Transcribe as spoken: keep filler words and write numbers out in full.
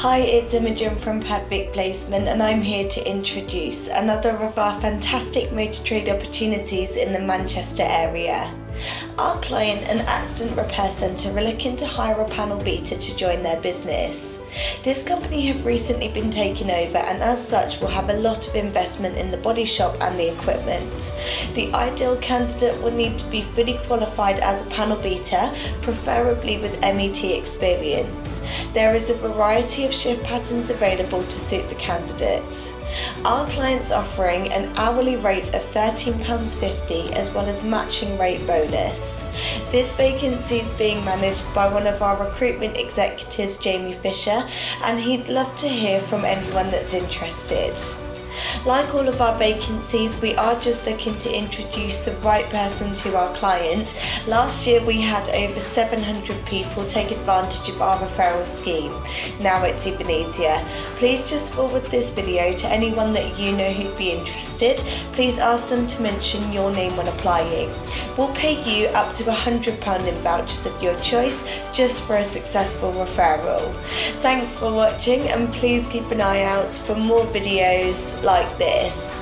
Hi, it's Imogen from Padvic Placement, and I'm here to introduce another of our fantastic motor trade opportunities in the Manchester area. Our client, an accident repair centre, are looking to hire a panel beater to join their business. This company have recently been taken over and as such will have a lot of investment in the body shop and the equipment. The ideal candidate will need to be fully qualified as a panel beater, preferably with M E T experience. There is a variety of shift patterns available to suit the candidate. Our client's offering an hourly rate of thirteen pounds fifty as well as matching rate bonus. This vacancy is being managed by one of our recruitment executives, Jamie Fisher, and he'd love to hear from anyone that's interested. Like all of our vacancies, we are just looking to introduce the right person to our client. Last year we had over seven hundred people take advantage of our referral scheme. Now it's even easier. Please just forward this video to anyone that you know who'd be interested. Please ask them to mention your name when applying. We'll pay you up to one hundred pounds in vouchers of your choice just for a successful referral. Thanks for watching, and please keep an eye out for more videos like this.